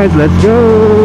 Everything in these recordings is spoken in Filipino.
Alright, let's go.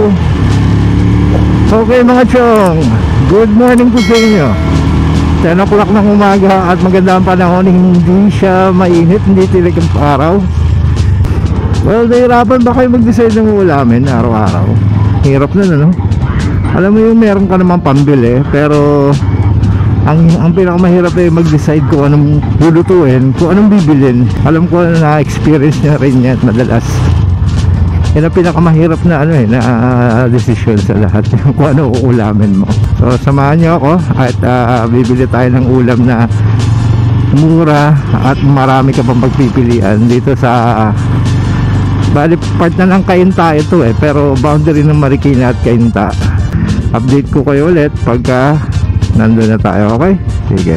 Okay mga chong, good morning po sa inyo. 10 o'clock ng umaga at maganda ang panahon. Hindi siya mainit, hindi tilig ang araw. Well, nahirapan ba kayo mag-decide ng ulamin araw-araw? Hirap na, no? Alam mo yung meron ka naman pambili, pero ang pinakamahirap ay mag-decide kung anong lulutuin, kung anong bibilin. Alam ko na experience niya rin yan madalas. Yan ang pinakamahirap na na decision sa lahat, kung ano uulamin mo. So samahan niyo ako at bibili tayo ng ulam na mura at marami ka pang pagpipilian dito sa bali part na ng Cainta ito pero boundary ng Marikina at Cainta. Update ko kayo ulit pagka nandun na tayo, okay? Sige.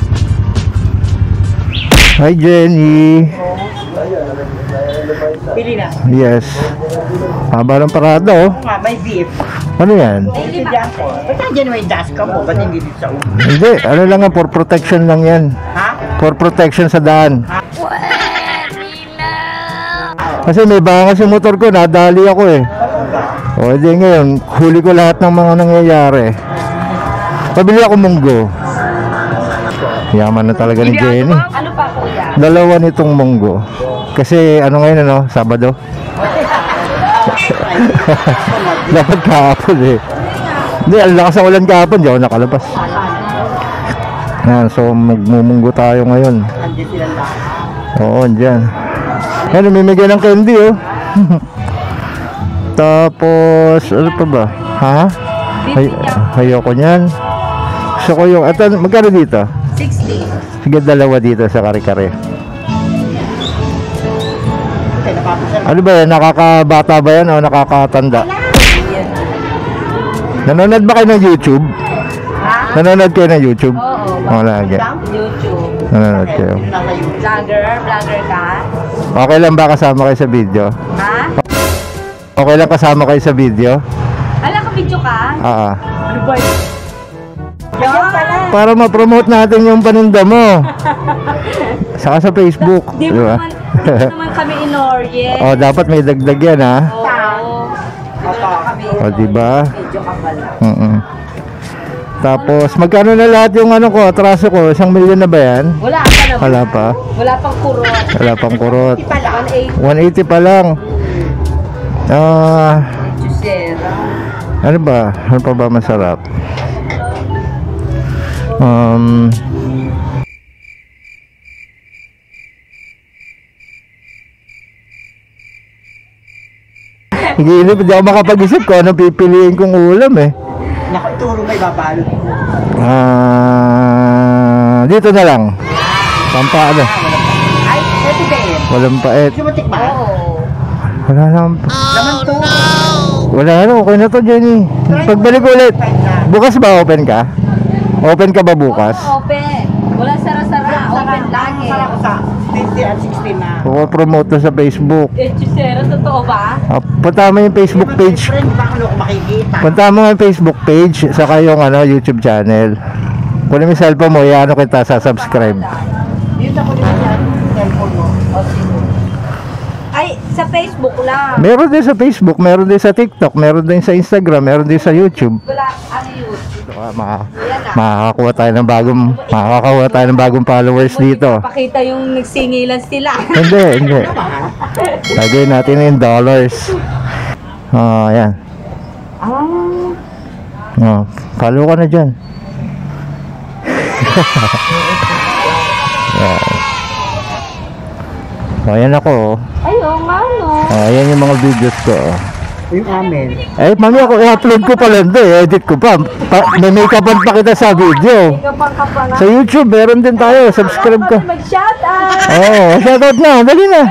Hi Jenny. Pili na. Yes. Haba ng parada, oh. May beef. Ano yan? Ba't nandiyan may dash ka mo? Ba't hindi dito sa ulo? Hindi, ano lang yan, for protection lang yan. Ha? For protection sa daan. Kasi may bangas yung motor ko, nadali ako O, hindi ngayon, huli ko lahat ng mga nangyayari. Pabili ako munggo. Yaman na talaga ni Jenny. Ano pa kuya? Dalawa nitong munggo. Kasi ano ngayon Sabado. Dapat kahapon Hindi, ang lakas ang ulan kahapon, di ako nakalabas. Yan, so magmumunggo tayo ngayon. Oo, dyan. Yan, namimigay ng candy Tapos, ano pa ba? Ha? Ayoko nyan. Gusto ko yung, magkano dito? 60. Sige, dalawa dito sa kare-kare. Ano ba yan? Nakakabata ba yan o nakakatanda? Nanonood ba kayo ng YouTube? Ha? Nanonood kayo ng YouTube? Oo. Lagi. YouTube. Nanonood kayo. Vlogger ka? Okay lang ba kasama kayo sa video? Ha? Okay lang kasama kayo sa video? Alam ka video ka? Ano ba yun? Para ma-promote natin yung paninda mo. Saka sa Facebook. Di diba? naman kami inorye. Dapat may dagdag yan Oo. Diba? Video ka pala. Tapos magkano na lahat yung atraso ko? 1 milyon na ba yan? Wala pa na. Wala pa. Wala pang kurot. Wala pang kurot. 180 180 pa pala. lang. Jusera. Ano ba? Ano pa ba masarap? Hindi ako makapag-isip ko anong pipiliin kong ulam Naku, ituro may babalot. Dito na lang. Pampaano? Ay, ito ba yun? Walang paet. Sumatik ba? Oo. Wala lang. Laman to. Wala okay na to Jenny. Pagbalik ulit. Bukas ba open ka? Open ka ba bukas? Open. Wala sara-sara. Open lagi. Sa 50 at 60 na. Promote na sa Facebook. Jusera, totoo ba? Punta mo yung Facebook page. Punta mo yung Facebook page saka yung YouTube channel. Kung may cellphone mo, kita sa subscribe. Yun ako din yan. Cellphone mo. Ay, sa Facebook lang. Meron din sa Facebook, meron din sa TikTok, meron din sa Instagram, meron din sa YouTube. Wala, YouTube? Makakakuha tayo ng bagong followers dito. Pakita yung nagsingilan sila. Hindi. Lagay natin yung dollars. Ayan. Follow ka na dyan. Ayan ako. Ayun nga ayan yung mga videos ko. Yung amin. Mami ako i-upload ko pala edit ko pa. May make-upan pa kita sa video. Sa YouTube meron din tayo, subscribe ka. Mag-shoutout. Shoutout na, dali na.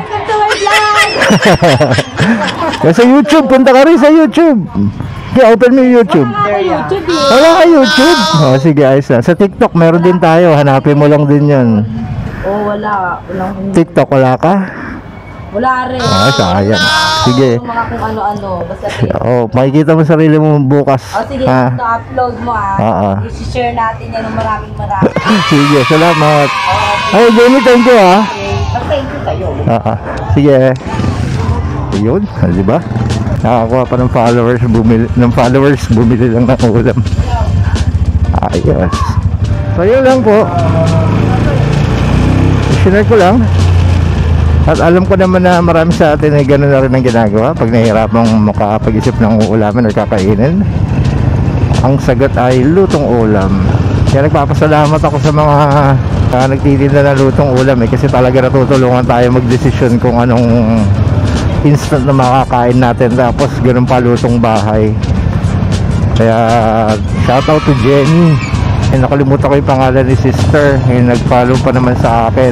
Sa YouTube, punta ka rin sa YouTube. Open mo yung YouTube. Wala ka YouTube. Sige, ayos na. Sa TikTok meron din tayo, hanapin mo lang din yan. Wala. TikTok wala ka? Wala rin. Sayang. Sige. Mga kung ano-ano. Basta makikita mo sarili mo bukas. sige, ito-upload mo I-share natin yan ng maraming. Sige, salamat. Ay, Jenny, thank you Thank you kayo. Sige. Ayun, di ba? Nakakuha pa ng followers, bumili lang ng ulam. Ayos. So yun lang po, share ko lang. At alam ko naman na marami sa atin ay gano'n na rin ang ginagawa pag nahihirapang makapag-isip ng ulamin or kakainin. Ang sagot ay lutong ulam. Kaya nagpapasalamat ako sa mga nagtitinda na lutong ulam kasi talaga natutulungan tayo magdesisyon kung anong instant na makakain natin, tapos ganun pa lutong bahay. Kaya shoutout to Jenny. Nakalimutan ko yung pangalan ni sister, yung nag-follow pa naman sa akin.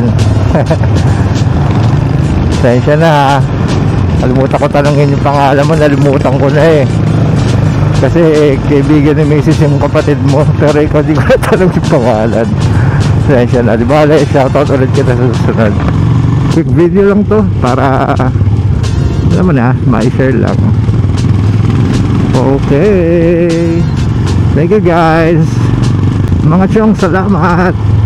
Sensya na, nalimutan ko tanongin yung pangalan mo, nalimutan ko na kasi kaibigan ni Mrs. yung kapatid mo, pero ikaw di ko natanong yung pangalan. Sensya na, di ba? Shoutout ulit kita sa susunod. Quick video lang to para alam mo na, ma-share lang. Okay, thank you guys mga chong, salamat.